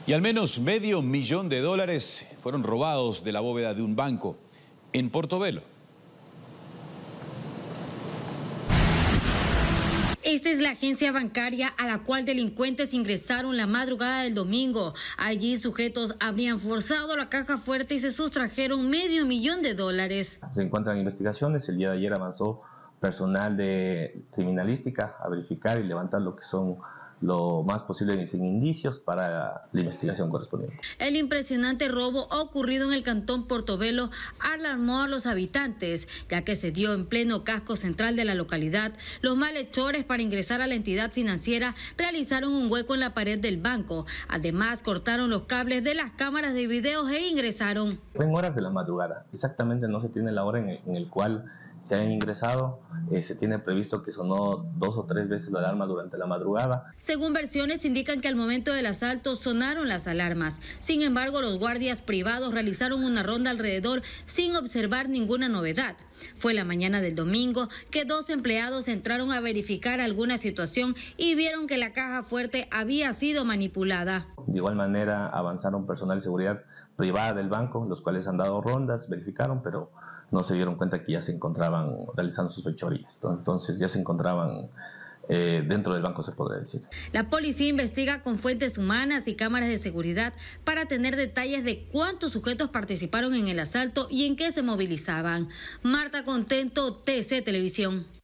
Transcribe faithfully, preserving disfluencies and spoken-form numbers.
Y al menos medio millón de dólares fueron robados de la bóveda de un banco en Portobelo. Esta es la agencia bancaria a la cual delincuentes ingresaron la madrugada del domingo. Allí sujetos habrían forzado la caja fuerte y se sustrajeron medio millón de dólares. Se encuentran investigaciones. El día de ayer avanzó personal de criminalística a verificar y levantar lo que son lo más posible sin indicios para la investigación correspondiente. El impresionante robo ocurrido en el cantón Portobelo alarmó a los habitantes, ya que se dio en pleno casco central de la localidad. Los malhechores, para ingresar a la entidad financiera, realizaron un hueco en la pared del banco. Además, cortaron los cables de las cámaras de videos e ingresaron. Fue en horas de la madrugada. Exactamente no se tiene la hora en el, en el cual se han ingresado. Eh, se tiene previsto que sonó dos o tres veces la alarma durante la madrugada. Según versiones indican que al momento del asalto sonaron las alarmas. Sin embargo, los guardias privados realizaron una ronda alrededor sin observar ninguna novedad. Fue la mañana del domingo que dos empleados entraron a verificar alguna situación y vieron que la caja fuerte había sido manipulada. De igual manera avanzaron personal de seguridad privada del banco, los cuales han dado rondas, verificaron, pero no se dieron cuenta que ya se encontraban realizando sus fechorías. Entonces ya se encontraban eh, dentro del banco, se podría decir. La policía investiga con fuentes humanas y cámaras de seguridad para tener detalles de cuántos sujetos participaron en el asalto y en qué se movilizaban. Marta Contento, T C Televisión.